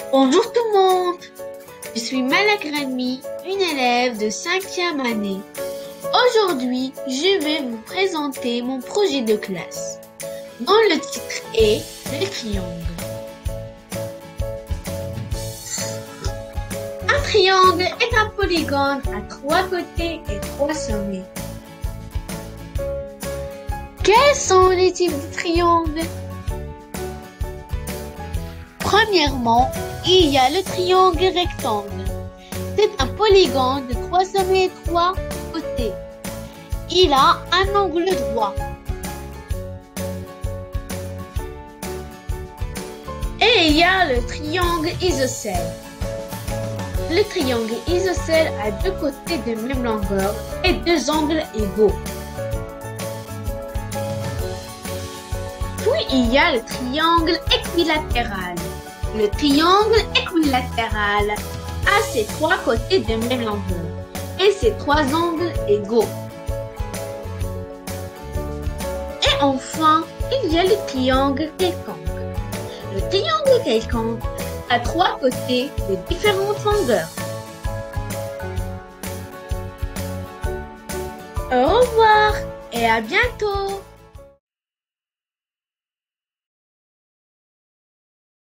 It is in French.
Bonjour tout le monde, je suis Malak Rami, une élève de 5e année. Aujourd'hui, je vais vous présenter mon projet de classe, dont le titre est le triangle. Un triangle est un polygone à 3 côtés et 3 sommets. Quels sont les types de triangles? Premièrement, il y a le triangle rectangle. C'est un polygone de 3 sommets et 3 côtés. Il a un angle droit. Et il y a le triangle isocèle. Le triangle isocèle a 2 côtés de même longueur et 2 angles égaux. Puis il y a le triangle équilatéral. Le triangle équilatéral a ses 3 côtés de même longueur et ses 3 angles égaux. Et enfin, il y a le triangle quelconque. Le triangle quelconque a 3 côtés de différentes longueurs. Au revoir et à bientôt!